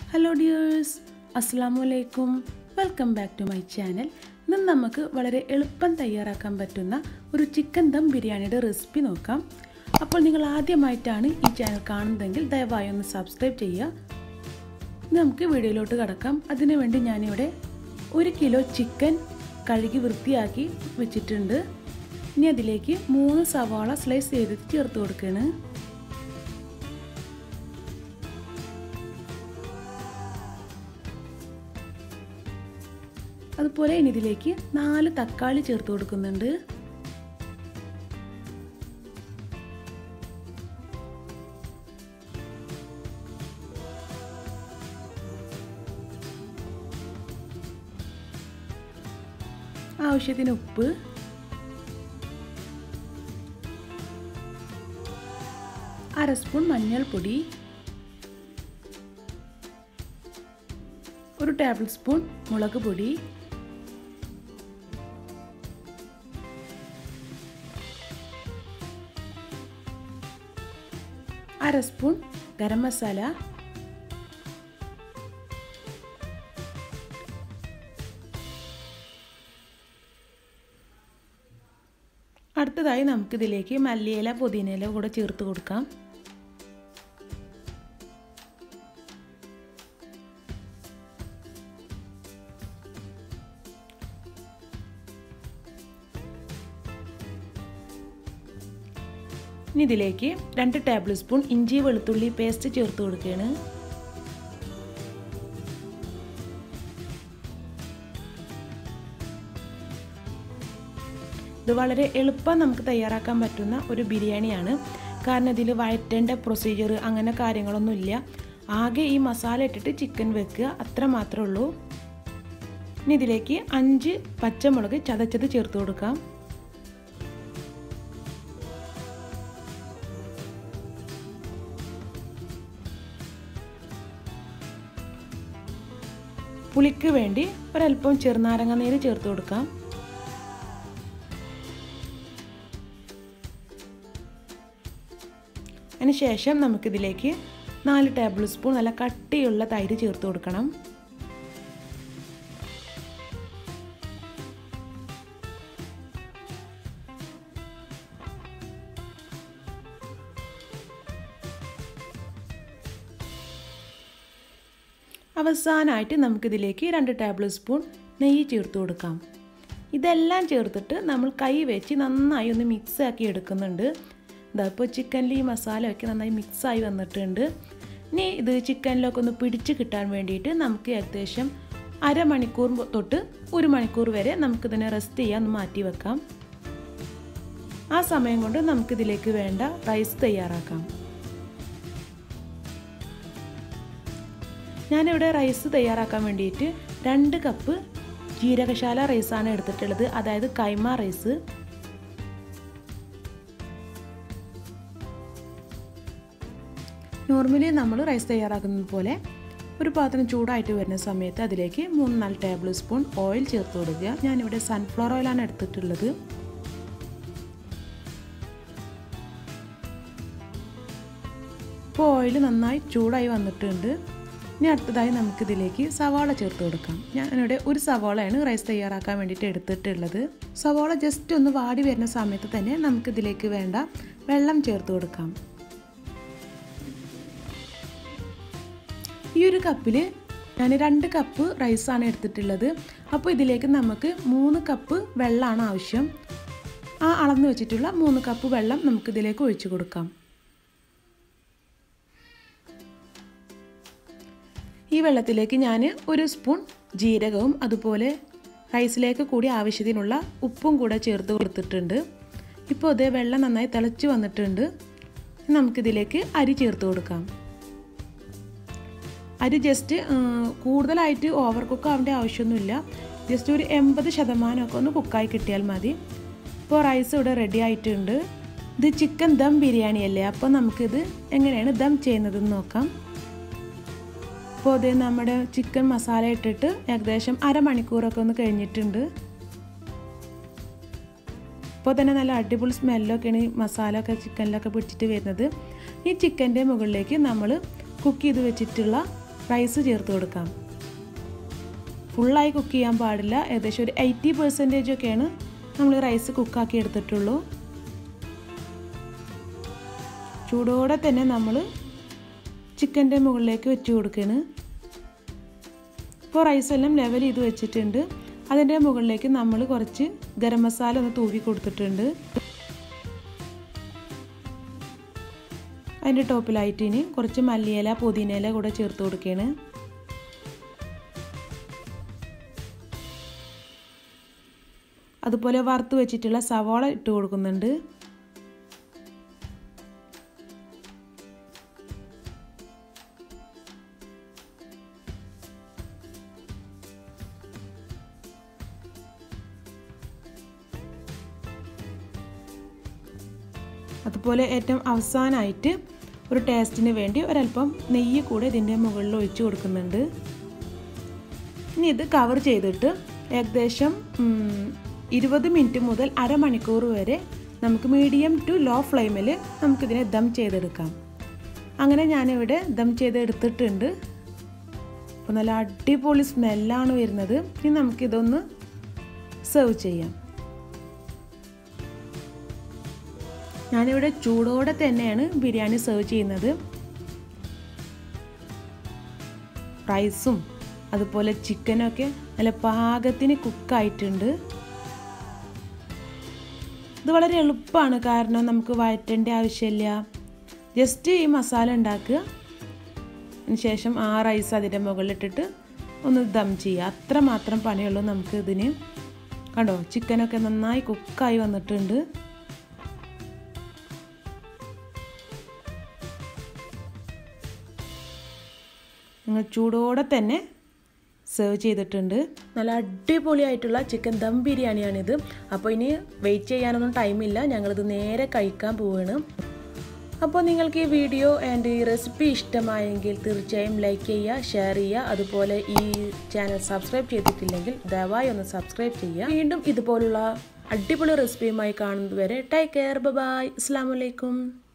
Hello dears, Assalamu alaikum. Welcome back to my channel. ഇന്ന് നമുക്ക് വളരെ എളുപ്പം തയ്യാറാക്കാൻ പറ്റുന്ന ഒരു ചിക്കൻ ദം ബിരിയാണിയുടെ റെസിപ്പി നോക്കാം. അപ്പോൾ നിങ്ങൾ ആദ്യമായിട്ടാണ് ഈ ചാനൽ കാണുന്നതെങ്കിൽ ദയവായി ഒന്ന് സബ്സ്ക്രൈബ് ചെയ്യുക. നമുക്ക് വീഡിയോയിലോട്ട് കടക്കാം. അതിനുവേണ്ടി ഞാനിവിടെ 1 കിലോ ചിക്കൻ കഴുകി വൃത്തിയാക്കി വെച്ചിട്ടുണ്ട്. ഇനി അതിലേക്ക് 3 സവാള സ്ലൈസ് ചെയ്തിട്ട് ചേർത്ത് കൊടുക്കുകയാണ്. അതുപോലെ ഇനി ഇതിലേക്ക് 4 തക്കാളി ചേർത്ത് കൊടുക്കുന്നുണ്ട്. ആവശ്യത്തിന് ഉപ്പ്, അര സ്പൂൺ മഞ്ഞൾപ്പൊടി, 1 ടേബിൾ സ്പൂൺ മുളക് പൊടി, അര സ്പൂൺ ഗരം മസാല, അടുത്തതായി നമുക്കിതിലേക്ക് മല്ലിയില പുതിനയില കൂടെ ചേർത്ത് കൊടുക്കാം. ഇനി ഇതിലേക്ക് 2 ടേബിൾ സ്പൂൺ ഇഞ്ചി വെളുത്തുള്ളി പേസ്റ്റ് ചേർത്ത് കൊടുക്കുകയാണ്. ഇത് വളരെ എളുപ്പം നമുക്ക് തയ്യാറാക്കാൻ പറ്റുന്ന ഒരു ബിരിയാണിയാണ്. കാരണം ഇതിൽ വഴറ്റേണ്ട പ്രൊസീജിയർ അങ്ങനെ കാര്യങ്ങളൊന്നുമില്ല. ആകെ ഈ മസാല ഇട്ടിട്ട് ചിക്കൻ വെക്കുക, അത്ര മാത്രമേ ഉള്ളൂ. ഇനി ഇതിലേക്ക് 5 പച്ചമുളക് ചതച്ചത് ചേർത്ത് കൊടുക്കാം. പുളിക്ക് വേണ്ടി ഒരല്പം ചെറുനാരങ്ങ നീര് ചേർത്ത് കൊടുക്കാം. അതിനുശേഷം നമുക്കിതിലേക്ക് 4 ടേബിൾ സ്പൂൺ നല്ല കട്ടിയുള്ള തൈര് ചേർത്ത് കൊടുക്കണം. അവസാനമായിട്ട് നമുക്കിതിലേക്ക് 2 ടേബിൾ സ്പൂൺ നെയ്യ് ചേർത്ത് കൊടുക്കാം. ഇതെല്ലാം ചേർത്തിട്ട് നമ്മൾ കൈ വെച്ച് നന്നായി ഒന്ന് മിക്സാക്കി എടുക്കുന്നുണ്ട്. ഇപ്പോൾ ചിക്കനിൽ ഈ മസാലയൊക്കെ നന്നായി മിക്സായി വന്നിട്ടുണ്ട്. ഇനി ഇത് ചിക്കനിലൊക്കെ ഒന്ന് പിടിച്ച് കിട്ടാൻ വേണ്ടിയിട്ട് നമുക്ക് ഏകദേശം അരമണിക്കൂർ തൊട്ട് 1 മണിക്കൂർ വരെ നമുക്കിതിനെ റെസ്റ്റ് ചെയ്യാൻ മാറ്റി വെക്കാം. ആ സമയം കൊണ്ട് നമുക്കിതിലേക്ക് വേണ്ട റൈസ് തയ്യാറാക്കാം. ഞാനിവിടെ റൈസ് തയ്യാറാക്കാൻ വേണ്ടിയിട്ട് 2 കപ്പ് ജീരകശാല റൈസാണ് എടുത്തിട്ടുള്ളത്, അതായത് കൈമ റൈസ്. നോർമലി നമ്മൾ റൈസ് തയ്യാറാക്കുന്നത് പോലെ ഒരു പാത്രം ചൂടായിട്ട് വരുന്ന സമയത്ത് അതിലേക്ക് 3-4 ടേബിൾ സ്പൂൺ ഓയിൽ ചേർത്ത് കൊടുക്കുക. ഞാനിവിടെ സൺഫ്ലവർ ഓയിലാണ് എടുത്തിട്ടുള്ളത്. ഇപ്പോൾ ഓയിൽ നന്നായി ചൂടായി വന്നിട്ടുണ്ട്. ഇനി അടുത്തതായി നമുക്കിതിലേക്ക് സവാള ചേർത്ത് കൊടുക്കാം. ഞാനിവിടെ 1 സവാളയാണ് റൈസ് തയ്യാറാക്കാൻ വേണ്ടിയിട്ട് എടുത്തിട്ടുള്ളത്. സവാള ജസ്റ്റ് ഒന്ന് വാടി വരുന്ന സമയത്ത് തന്നെ നമുക്കിതിലേക്ക് വേണ്ട വെള്ളം ചേർത്ത് കൊടുക്കാം. ഈ ഒരു കപ്പിൽ ഞാൻ 2 കപ്പ് റൈസാണ് എടുത്തിട്ടുള്ളത്. അപ്പോൾ ഇതിലേക്ക് നമുക്ക് 3 കപ്പ് വെള്ളമാണ് ആവശ്യം. ആ അളന്ന് വെച്ചിട്ടുള്ള 3 കപ്പ് വെള്ളം നമുക്കിതിലേക്ക് ഒഴിച്ചു കൊടുക്കാം. ഈ വെള്ളത്തിലേക്ക് ഞാൻ 1 സ്പൂൺ ജീരകവും അതുപോലെ റൈസിലേക്ക് കൂടി ആവശ്യത്തിനുള്ള ഉപ്പും കൂടെ ചേർത്ത് കൊടുത്തിട്ടുണ്ട്. ഇപ്പോൾ ഇതേ വെള്ളം നന്നായി തിളച്ച് വന്നിട്ടുണ്ട്. നമുക്കിതിലേക്ക് അരി ചേർത്ത് കൊടുക്കാം. അരി ജസ്റ്റ് കൂടുതലായിട്ട് ഓവർ കുക്ക് ആവേണ്ട ആവശ്യമൊന്നുമില്ല. ജസ്റ്റ് ഒരു 80% ഒന്ന് കുക്കായി കിട്ടിയാൽ മതി. ഇപ്പോൾ റൈസ് ഇവിടെ റെഡി ആയിട്ടുണ്ട്. ഇത് ചിക്കൻ ദം ബിരിയാണി അല്ലേ, അപ്പോൾ നമുക്കിത് എങ്ങനെയാണ് ദം ചെയ്യുന്നതെന്ന് നോക്കാം. അപ്പോൾ ഇത് നമ്മുടെ ചിക്കൻ മസാല ഇട്ടിട്ട് ഏകദേശം അരമണിക്കൂറൊക്കെ ഒന്ന് കഴിഞ്ഞിട്ടുണ്ട്. അപ്പോൾ തന്നെ നല്ല അടിപൊളി സ്മെല്ലൊക്കെയാണ് ഈ മസാല ഒക്കെ ചിക്കനിലൊക്കെ പിടിച്ചിട്ട് വരുന്നത്. ഈ ചിക്കൻ്റെ മുകളിലേക്ക് നമ്മൾ കുക്ക് ചെയ്ത് വെച്ചിട്ടുള്ള റൈസ് ചേർത്ത് കൊടുക്കാം. ഫുള്ളായി കുക്ക് ചെയ്യാൻ പാടില്ല. ഏകദേശം ഒരു 80% ഒക്കെയാണ് നമ്മൾ റൈസ് കുക്കാക്കി എടുത്തിട്ടുള്ളൂ. ചൂടോടെ തന്നെ നമ്മൾ ചിക്കൻ്റെ മുകളിലേക്ക് വെച്ച് കൊടുക്കുകയാണ്. ഇപ്പോൾ റൈസെല്ലാം ലെവൽ ചെയ്ത് വെച്ചിട്ടുണ്ട്. അതിൻ്റെ മുകളിലേക്ക് നമ്മൾ കുറച്ച് ഗരം മസാല ഒന്ന് തൂവി കൊടുത്തിട്ടുണ്ട്. അതിൻ്റെ ടോപ്പിലായിട്ട് ഇനി കുറച്ച് മല്ലിയില പുതിനയില കൂടെ ചേർത്ത് കൊടുക്കുകയാണ്. അതുപോലെ വറുത്ത് വെച്ചിട്ടുള്ള സവാള ഇട്ട് കൊടുക്കുന്നുണ്ട്. അതുപോലെ ഏറ്റവും അവസാനമായിട്ട് ഒരു ടേസ്റ്റിന് വേണ്ടി ഒരല്പം നെയ്യ് കൂടെ ഇതിൻ്റെ മുകളിൽ ഒഴിച്ച് കൊടുക്കുന്നുണ്ട്. ഇനി ഇത് കവർ ചെയ്തിട്ട് ഏകദേശം 20 മിനിറ്റ് മുതൽ അരമണിക്കൂർ വരെ നമുക്ക് മീഡിയം ടു ലോ ഫ്ലെയിമിൽ നമുക്കിതിനെ ദം ചെയ്തെടുക്കാം. അങ്ങനെ ഞാനിവിടെ ദം ചെയ്തെടുത്തിട്ടുണ്ട്. അപ്പോൾ നല്ല അടിപൊളി സ്മെല്ലാണ് വരുന്നത്. ഇനി നമുക്കിതൊന്ന് സെർവ് ചെയ്യാം. ഞാനിവിടെ ചൂടോടെ തന്നെയാണ് ബിരിയാണി സെർവ് ചെയ്യുന്നത്. റൈസും അതുപോലെ ചിക്കനൊക്കെ നല്ല പാകത്തിന് കുക്കായിട്ടുണ്ട്. ഇത് വളരെ എളുപ്പമാണ്, കാരണം നമുക്ക് വഴറ്റേണ്ട ആവശ്യമില്ല. ജസ്റ്റ് ഈ മസാല ഉണ്ടാക്കുക, അതിന് ശേഷം ആ റൈസ് അതിൻ്റെ മുകളിലിട്ടിട്ട് ഒന്ന് ദം ചെയ്യുക. അത്ര മാത്രം പണിയുള്ളൂ നമുക്ക് ഇതിന്. കണ്ടോ, ചിക്കനൊക്കെ നന്നായി കുക്കായി വന്നിട്ടുണ്ട്. നിങ്ങൾ ചൂടോടെ തന്നെ സെർവ് ചെയ്തിട്ടുണ്ട്. നല്ല അടിപൊളിയായിട്ടുള്ള ചിക്കൻ ദം ബിരിയാണിയാണിത്. അപ്പോൾ ഇനി വെയിറ്റ് ചെയ്യാനൊന്നും ടൈമില്ല, ഞങ്ങളിത് നേരെ കഴിക്കാൻ പോവുകയാണ്. അപ്പോൾ നിങ്ങൾക്ക് ഈ വീഡിയോ ആൻഡ് ഈ റെസിപ്പി ഇഷ്ടമായെങ്കിൽ തീർച്ചയായും ലൈക്ക് ചെയ്യുക, ഷെയർ ചെയ്യുക. അതുപോലെ ഈ ചാനൽ സബ്സ്ക്രൈബ് ചെയ്തിട്ടില്ലെങ്കിൽ ദയവായി ഒന്ന് സബ്സ്ക്രൈബ് ചെയ്യുക. വീണ്ടും ഇതുപോലുള്ള അടിപൊളി റെസിപ്പിയുമായി കാണുന്നതുവരെ ടേക്ക് കെയർ, ബൈ, അസ്സലാമു അലൈക്കും.